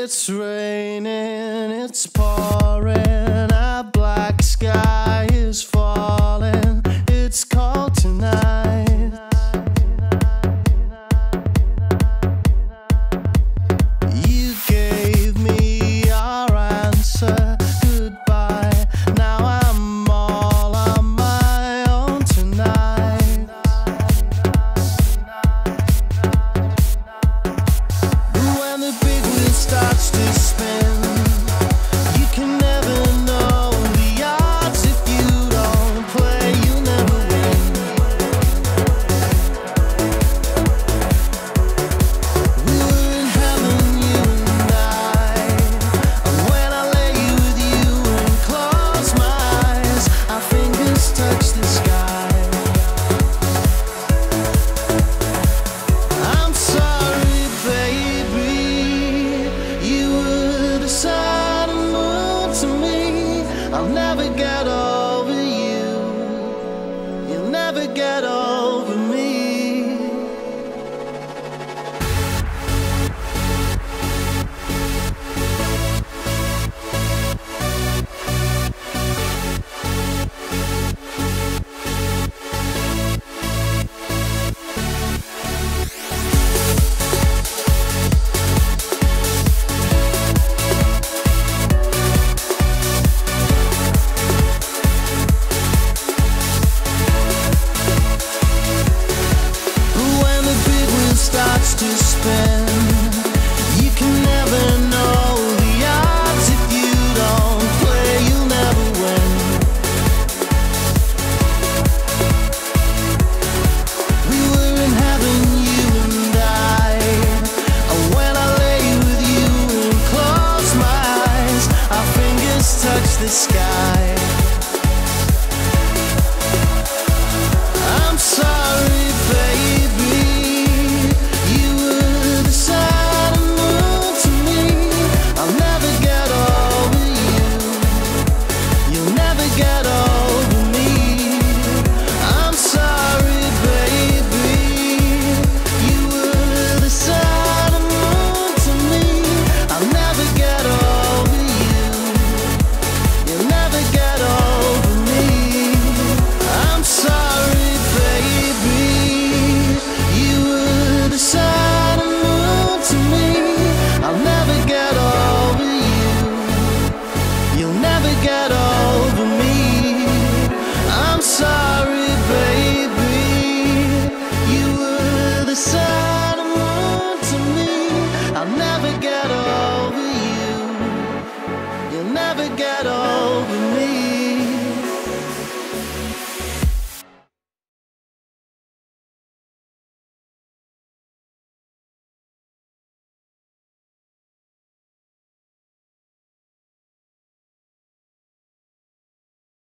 It's raining, it's pouring, a black sky is falling. It's cold tonight. You gave me your answer, goodbye. Now I'm all on my own tonight. When the big wheel starts to spin, you can never know the odds. If you don't play, you never win. We were in heaven, you and I, and when I lay with you and close my eyes, our fingers touch the sky. I'm sorry, baby, you were the sun and moon to me. I'll never get over you. You'll never get over me. When the big wheel starts to spin, you can never know the odds. If you don't play, you'll never win. We were in heaven, you and I, and when I lay with you and close my eyes, our fingers touch the sky. I'm sorry, baby, you were the sun and moon to me. I'll never get over you. You'll never get over me. I'm sorry, baby, you were the sun and moon to me. I'll never get over you. You'll never get over me. I'm sorry, baby, you were the sun and moon to me. I'll never get over you. You'll never get over me.